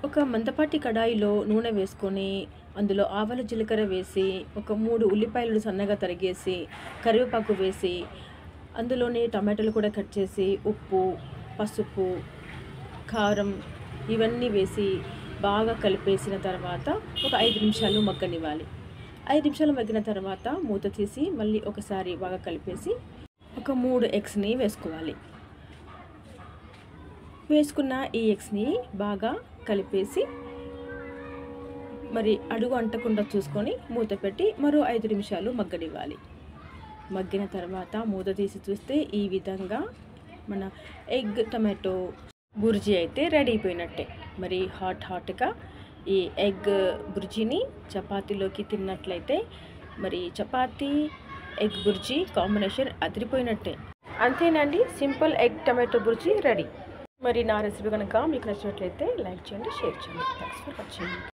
ఒక మందపాటి కడాయిలో నూనె వేసుకొని అందులో ఆవాల జీలకర్ర వేసి ఒక 3 ఉల్లిపాయలు సన్నగా తరిగేసి కరివేపాకు వేసి అందులోనే టమాటాలు కూడా కట్ చేసి ఉప్పు, పసుపు, కారం ఇవన్నీ వేసి బాగా కలిపేసిన తర్వాత ఒక 5 నిమిషాలు మగ్గనివ్వాలి. 5 నిమిషాలు మగ్గిన తర్వాత మూత తీసి మళ్ళీ ఒకసారి బాగా కలిపేసి ఒక 3 ఎగ్స్ని వేసుకోవాలి. వేసుకున్న ఈ ఎగ్స్ని బాగా కలిపేసి మరి అడుగు అంటకుండా చూసుకొని మూత పెట్టి మరో 5 నిమిషాలు మగ్గనివ్వాలి. మగ్గిన తర్వాత మూత తీసి చూస్తే ఈ విధంగా మన ఎగ్ టమాటో బుర్జీ అయితే రెడీ అయిపోయినట్టే. మరి హాట్గా ఈ ఎగ్ బుర్జీని చపాతీలోకి తిన్నట్లయితే మరి చపాతీ ఎగ్ బుర్జీ కాంబినేషన్ అదిరిపోయినట్టే. అంతేనండి, simple egg tomato bhurji ready. మరి నా రెసిపీ కనుక మీకు నచ్చినట్లయితే లైక్ చేయండి, షేర్ చేయండి. Thanks for watching.